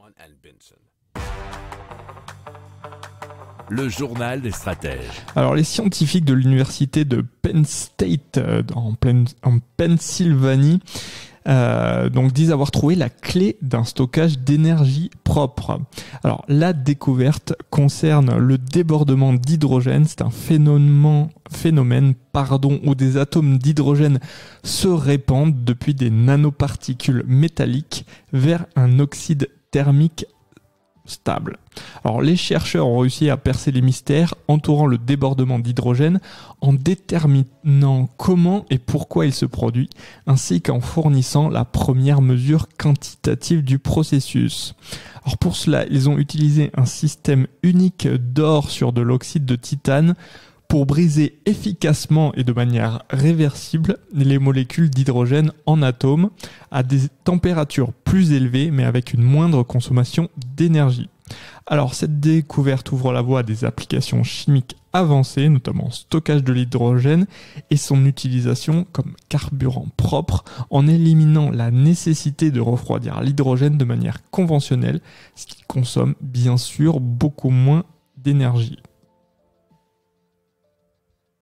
Le journal des stratèges. Alors les scientifiques de l'université de Penn State en Pennsylvanie donc disent avoir trouvé la clé d'un stockage d'énergie propre. Alors la découverte concerne le débordement d'hydrogène. C'est un phénomène où des atomes d'hydrogène se répandent depuis des nanoparticules métalliques vers un oxyde thermique stable. Alors les chercheurs ont réussi à percer les mystères entourant le débordement d'hydrogène en déterminant comment et pourquoi il se produit, ainsi qu'en fournissant la première mesure quantitative du processus. Alors pour cela, ils ont utilisé un système unique d'or sur de l'oxyde de titane pour briser efficacement et de manière réversible les molécules d'hydrogène en atomes à des températures plus élevées mais avec une moindre consommation d'énergie. Alors cette découverte ouvre la voie à des applications chimiques avancées, notamment stockage de l'hydrogène et son utilisation comme carburant propre en éliminant la nécessité de refroidir l'hydrogène de manière conventionnelle, ce qui consomme bien sûr beaucoup moins d'énergie.